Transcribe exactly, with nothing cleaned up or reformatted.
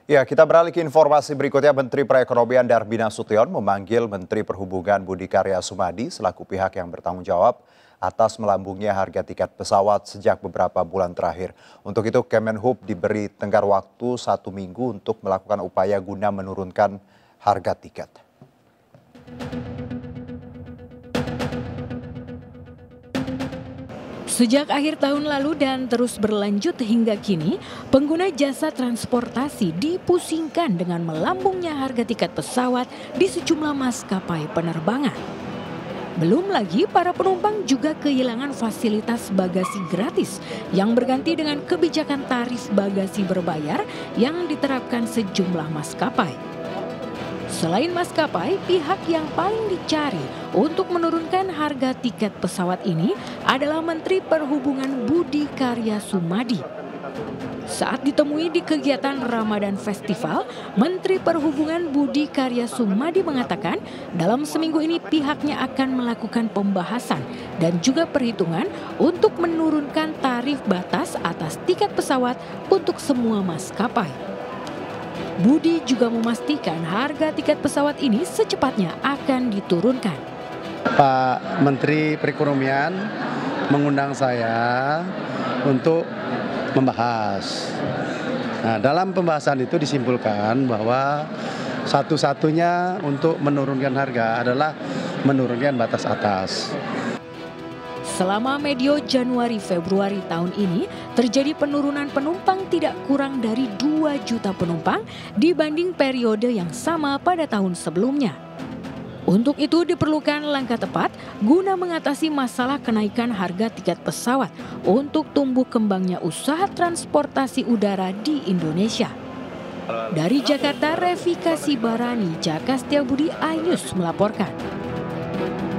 Ya, kita beralih ke informasi berikutnya. Menteri Perekonomian Darmin Nasution memanggil Menteri Perhubungan Budi Karya Sumadi selaku pihak yang bertanggung jawab atas melambungnya harga tiket pesawat sejak beberapa bulan terakhir. Untuk itu, Kemenhub diberi tenggat waktu satu minggu untuk melakukan upaya guna menurunkan harga tiket. Sejak akhir tahun lalu dan terus berlanjut hingga kini, pengguna jasa transportasi dipusingkan dengan melambungnya harga tiket pesawat di sejumlah maskapai penerbangan. Belum lagi para penumpang juga kehilangan fasilitas bagasi gratis yang berganti dengan kebijakan tarif bagasi berbayar yang diterapkan sejumlah maskapai. Selain maskapai, pihak yang paling dicari untuk menurunkan harga tiket pesawat ini adalah Menteri Perhubungan Budi Karya Sumadi. Saat ditemui di kegiatan Ramadan Festival, Menteri Perhubungan Budi Karya Sumadi mengatakan dalam seminggu ini pihaknya akan melakukan pembahasan dan juga perhitungan untuk menurunkan tarif batas atas tiket pesawat untuk semua maskapai. Budi juga memastikan harga tiket pesawat ini secepatnya akan diturunkan. Pak Menteri Perekonomian mengundang saya untuk membahas. Nah, dalam pembahasan itu disimpulkan bahwa satu-satunya untuk menurunkan harga adalah menurunkan batas atas. Selama medio Januari-Februari tahun ini, terjadi penurunan penumpang tidak kurang dari dua juta penumpang dibanding periode yang sama pada tahun sebelumnya. Untuk itu diperlukan langkah tepat guna mengatasi masalah kenaikan harga tiket pesawat untuk tumbuh kembangnya usaha transportasi udara di Indonesia. Dari Jakarta, Revika Sibarani, Jaka Setiabudi, iNews melaporkan.